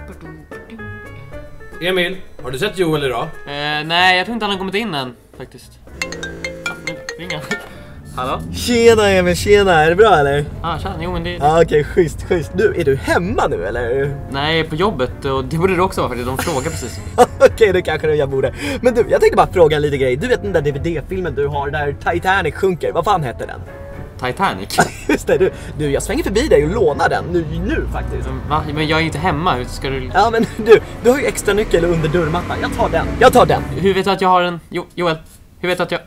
Emil, har du sett Joel idag? Nej, jag tror inte han har kommit in än faktiskt. Nu ringer han. Hallå? Tjena Emil, tjena, är det bra eller? Tjena, jo men det... Okej, schysst. Du, är du hemma nu eller? Nej, på jobbet, och det borde du också vara faktiskt, de frågar precis. Okej, det kanske jag borde. Men du, jag tänkte bara fråga en liten grej. Du vet den där DVD-filmen du har där Titanic sjunker, vad fan heter den? Titanic? Just det, du, jag svänger förbi dig och lånar den nu faktiskt. Va? Men jag är inte hemma, hur ska du... Ja men du har ju extra nyckel under dörrmattan, jag tar den. Hur vet du att jag har en... Joel, hur vet du att jag...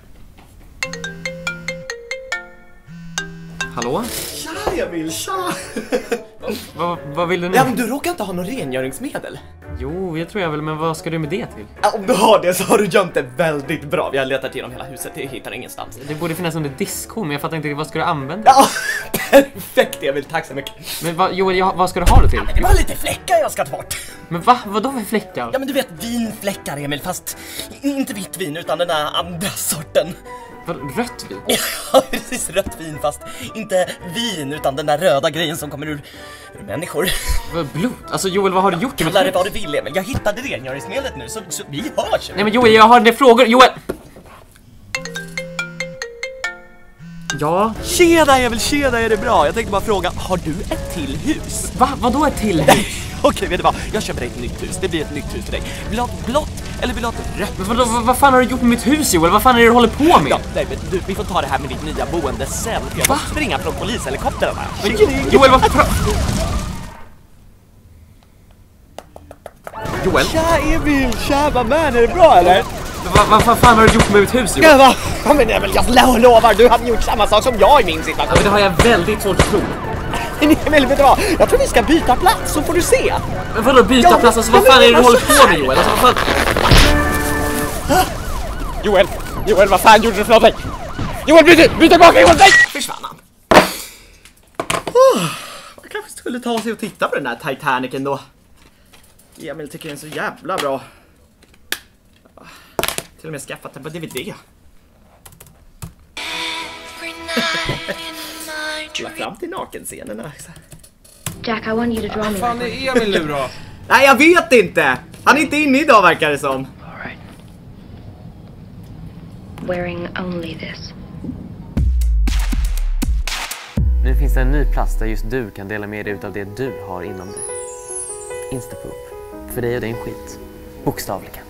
Hallå? Tja Emil, tja! Vad vill du nu? Ja men du råkar inte ha någon rengöringsmedel? Jo, jag tror jag väl, men vad ska du med det till? Ja, om du har det så har du gömt det väldigt bra. Vi har letat igenom hela huset, det hittar ingenstans. Det borde finnas under diskon, men jag fattar inte, vad ska du använda? Ja, perfekt Emil, tack så mycket. Men Joel, vad ska du ha det till? Ja, men det var lite fläckar jag ska ta bort. Men vadå för fläckar? Ja men du vet, vinfläckar Emil, fast inte vitt vin utan den där andra sorten. Rött vin? Ja, precis, rött vin, fast inte vin utan den där röda grejen som kommer ur människor. Blod? Alltså Joel, vad har du gjort? Kalla det vad du vill Emil, jag hittade rengöringsmedlet nu så vi hörs. Nej men Joel, jag har en del frågor, Joel! Ja? Tjena Emil, tjena, är det bra? Jag tänkte bara fråga, har du ett till hus? Vadå ett till hus? Okej, vet du vad? Jag köper dig ett nytt hus, det blir ett nytt hus för dig. Vill du ha ett blått eller vill du ha ett rött? Men vad fan har du gjort med mitt hus Joel? Vad fan är det du håller på med? Ja, nej men du, vi får ta det här med ditt nya boende sen. Jag måste springa från polishelikoptern här. Joel, vad... Joel? Tja Emil, tja vad man, är det bra eller? Vad fan har du gjort med mitt hus Joel? Ja men Emil, jag lovar, du hade gjort samma sak som jag i min situation. Men det har jag väldigt svårt att tro. Emil, vet du vad? Jag tror vi ska byta plats så får du se. Men vadå byta plats? Alltså vad fan är det du håller på med Joel? Alltså vad fan... Joel, vad fan gjorde du för något? Joel, byt tillbaka Joel, nej! Försvann han. Man kanske skulle ta sig och titta på den här Titanicen då. Emil tycker den är så jävla bra. Till och med skaffat den på DVD. La fram till nakenscenerna. Jack, I want you to draw me. Fan är Emil nu då? Nej, jag vet inte. Han är inte inne idag verkar det som. All right. Wearing only this. Nu finns det en ny plats där just du kan dela med dig utav det du har inom dig. Instapoop. För dig är det en skit. Bokstavligen.